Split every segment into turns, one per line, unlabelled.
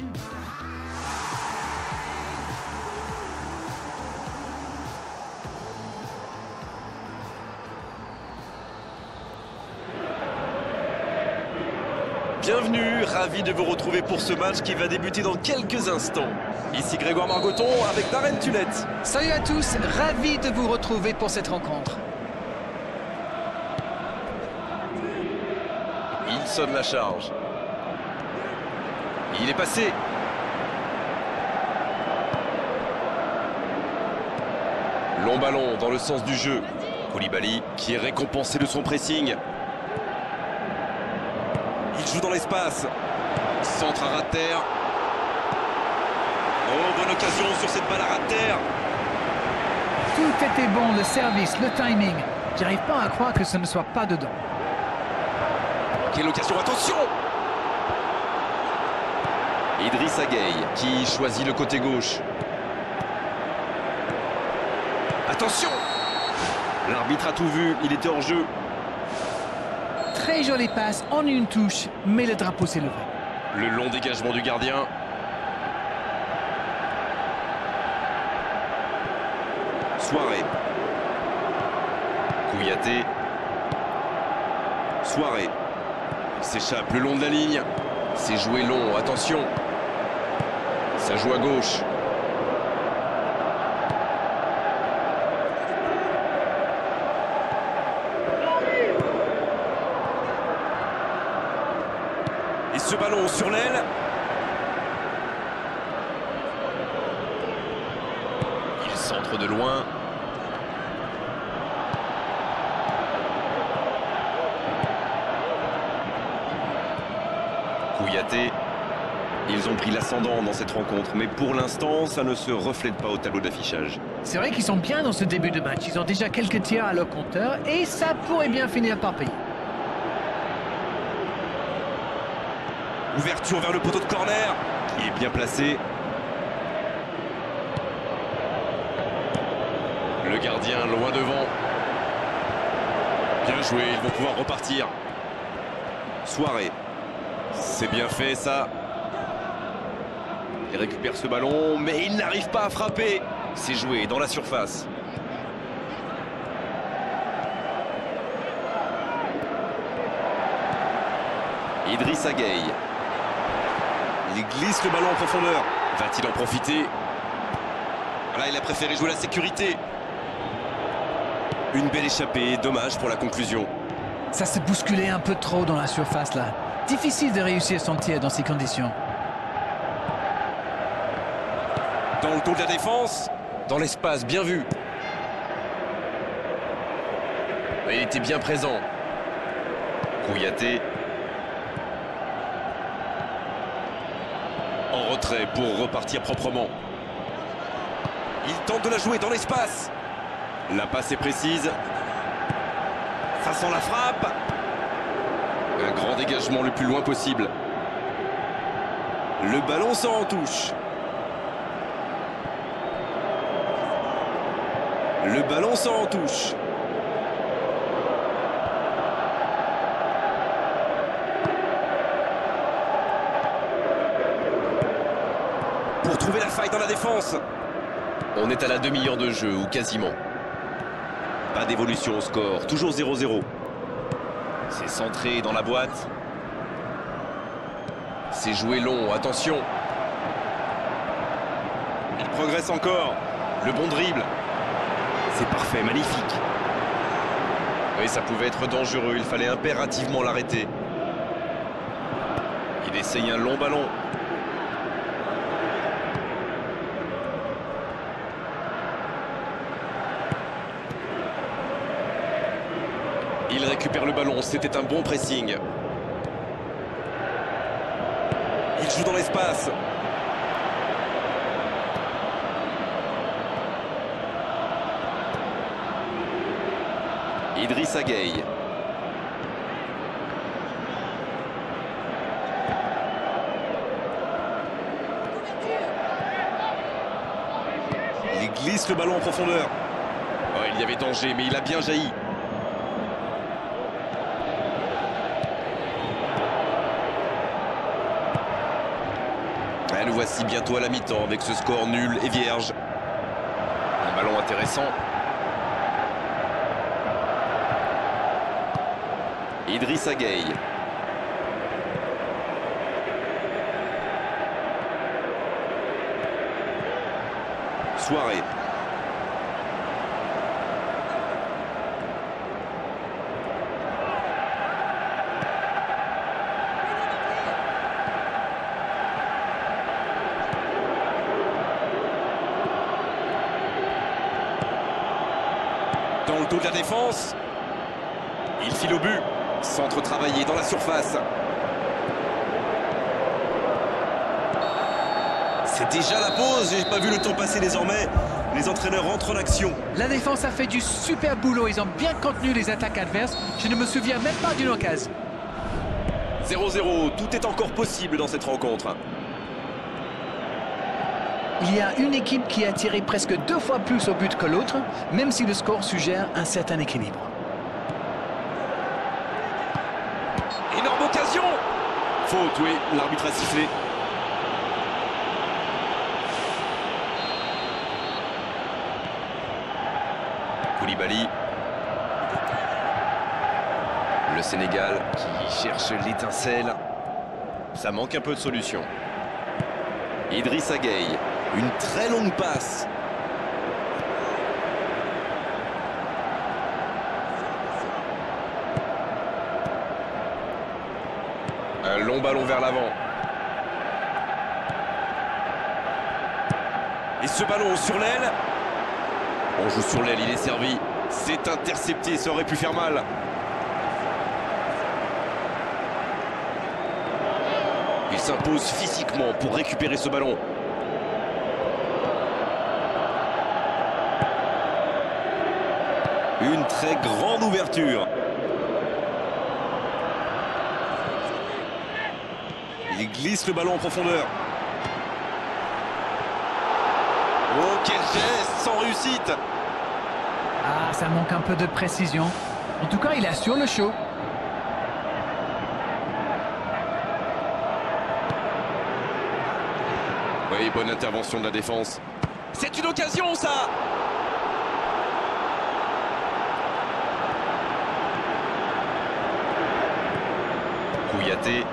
Bienvenue, ravi de vous retrouver pour ce match qui va débuter dans quelques instants. Ici Grégoire Margoton avec Darren Tulette.
Salut à tous, ravi de vous retrouver pour cette rencontre.
Il sonne la charge. Il est passé. Long ballon dans le sens du jeu. Koulibaly qui est récompensé de son pressing. Il joue dans l'espace. Centre à ras de terre. Oh, bonne occasion sur cette balle à ras de terre.
Tout était bon, le service, le timing. J'arrive pas à croire que ce ne soit pas dedans.
Quelle occasion, attention! Idrissa Gueye qui choisit le côté gauche. Attention! L'arbitre a tout vu, il était hors jeu.
Très jolie passe en une touche, mais le drapeau s'est levé.
Le long dégagement du gardien. Souaré. Kouyaté. Souaré. Il s'échappe le long de la ligne. C'est joué long, attention. Ça joue à gauche. Et ce ballon sur l'aile. Il centre de loin. Kouyaté. Ils ont pris l'ascendant dans cette rencontre, mais pour l'instant, ça ne se reflète pas au tableau d'affichage.
C'est vrai qu'ils sont bien dans ce début de match. Ils ont déjà quelques tirs à leur compteur et ça pourrait bien finir par payer.
Ouverture vers le poteau de corner, qui est bien placé. Le gardien loin devant. Bien joué, ils vont pouvoir repartir. Souaré. C'est bien fait ça. Il récupère ce ballon, mais il n'arrive pas à frapper. C'est joué dans la surface. Idrissa Gueye. Il glisse le ballon en profondeur. Va-t-il en profiter? Là, il a préféré jouer la sécurité. Une belle échappée, dommage pour la conclusion.
Ça s'est bousculé un peu trop dans la surface là. Difficile de réussir son tir dans ces conditions.
Dans le dos de la défense, dans l'espace, bien vu. Il était bien présent. Kouyaté. En retrait pour repartir proprement. Il tente de la jouer dans l'espace. La passe est précise. Ça sent la frappe. Un grand dégagement le plus loin possible. Le ballon sort en touche. Le ballon sort en touche. Pour trouver la faille dans la défense. On est à la demi-heure de jeu, ou quasiment. Pas d'évolution au score, toujours 0-0. C'est centré dans la boîte. C'est joué long, attention. Il progresse encore. Le bon dribble. C'est parfait, magnifique. Oui, ça pouvait être dangereux, il fallait impérativement l'arrêter. Il essaye un long ballon. Il récupère le ballon, c'était un bon pressing. Il joue dans l'espace. Idrissa Gueye. Il glisse le ballon en profondeur. Oh, il y avait danger, mais il a bien jailli. Et nous voici bientôt à la mi-temps avec ce score nul et vierge. Un ballon intéressant. Idrissa Gueye. Soirée. Dans le dos de la défense. Il file au but. Centre travaillé dans la surface. C'est déjà la pause, j'ai pas vu le temps passer désormais. Les entraîneurs rentrent en action.
La défense a fait du super boulot, ils ont bien contenu les attaques adverses. Je ne me souviens même pas d'une occasion.
0-0, tout est encore possible dans cette rencontre.
Il y a une équipe qui a tiré presque 2 fois plus au but que l'autre, même si le score suggère un certain équilibre.
Énorme occasion. Faute, oui, l'arbitre a sifflé. Koulibaly. Le Sénégal qui cherche l'étincelle. Ça manque un peu de solution. Idrissa Gueye. Une très longue passe. Un long ballon vers l'avant. Et ce ballon sur l'aile. On joue sur l'aile, il est servi. C'est intercepté, ça aurait pu faire mal. Il s'impose physiquement pour récupérer ce ballon. Une très grande ouverture. Il glisse le ballon en profondeur. Oh, quel geste, sans réussite.
Ah, ça manque un peu de précision. En tout cas, il assure le show.
Oui, bonne intervention de la défense. C'est une occasion, ça. Kouyaté.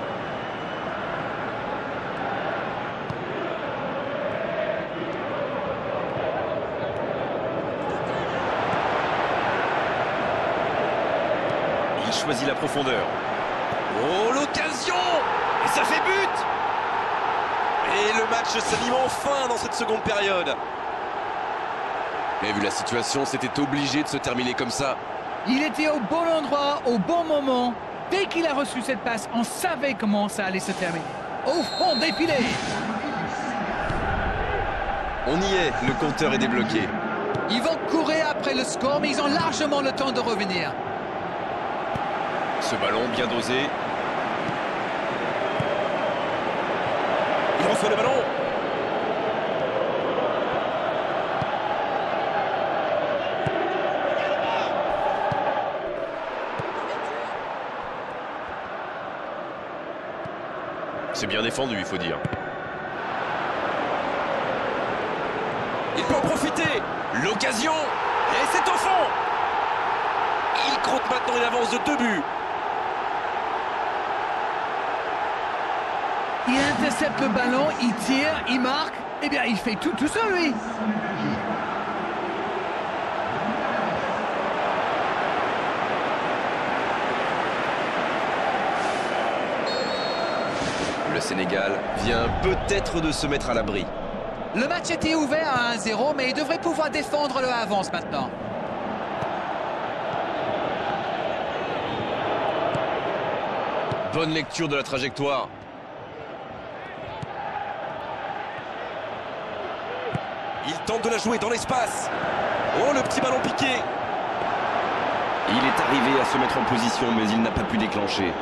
Il choisit la profondeur. Oh, l'occasion! Et ça fait but! Et le match s'anime enfin dans cette seconde période. Et vu la situation, c'était obligé de se terminer comme ça.
Il était au bon endroit, au bon moment. Dès qu'il a reçu cette passe, on savait comment ça allait se terminer. Au fond défilé.
On y est, le compteur est débloqué.
Ils vont courir après le score, mais ils ont largement le temps de revenir.
Ce ballon bien dosé. Il reçoit le ballon. C'est bien défendu, il faut dire. Il peut en profiter. L'occasion. Et c'est au fond. Il compte maintenant une avance de 2 buts.
Il intercepte le ballon, il tire, il marque. Eh bien, il fait tout seul, lui.
Le Sénégal vient peut-être de se mettre à l'abri.
Le match était ouvert à 1-0, mais il devrait pouvoir défendre le avance maintenant.
Bonne lecture de la trajectoire. Il tente de la jouer dans l'espace. Oh, le petit ballon piqué. Il est arrivé à se mettre en position, mais il n'a pas pu déclencher.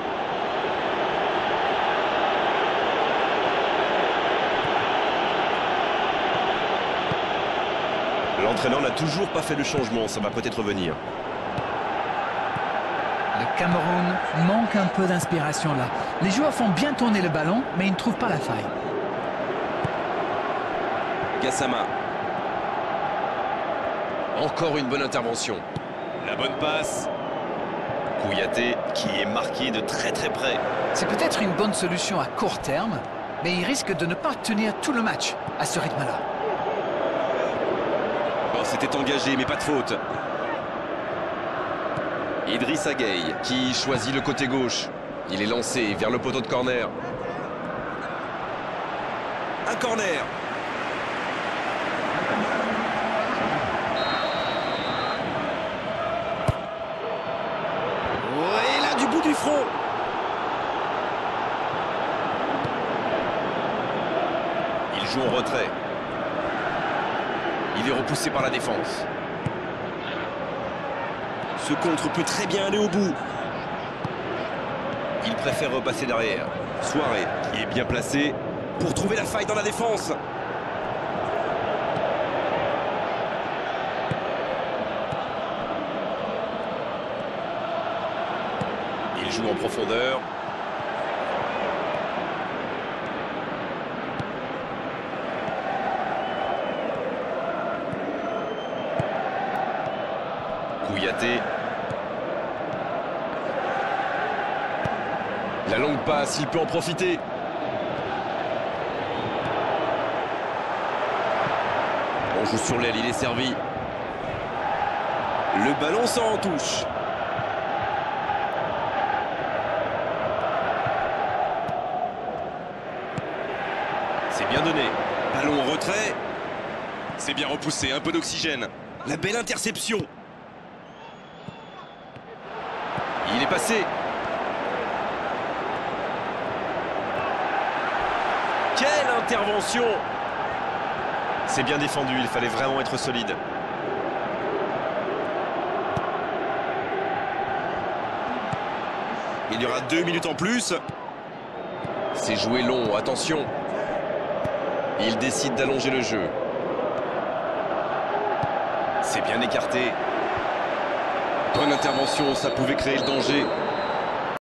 L'entraîneur n'a toujours pas fait de changement, ça va peut-être venir.
Le Cameroun manque un peu d'inspiration là. Les joueurs font bien tourner le ballon, mais ils ne trouvent pas la faille.
Gassama.
Encore une bonne intervention.
La bonne passe.
Kouyaté qui est marqué de très près.
C'est peut-être une bonne solution à court terme, mais il risque de ne pas tenir tout le match à ce rythme-là.
Bon, c'était engagé, mais pas de faute. Idrissa Gueye.
Qui choisit le côté gauche. Il est lancé vers le poteau de corner.
Un corner. Ouais, là, du bout du front. Il joue en retrait. Il est repoussé par la défense. Ce contre peut très bien aller au bout. Il préfère repasser derrière. Souaré, qui est bien placé pour trouver la faille dans la défense. Il joue en profondeur. Kouyaté.
La longue passe, il peut en profiter.
On joue sur l'aile, il est servi. Le ballon sort en touche. C'est bien donné. Ballon en retrait. C'est bien repoussé, un peu d'oxygène. La belle interception. Il est passé. Quelle intervention!
C'est bien défendu, il fallait vraiment être solide.
Il y aura 2 minutes en plus.
C'est joué long, attention. Il décide d'allonger le jeu.
C'est bien écarté. Bonne intervention, ça pouvait créer le danger.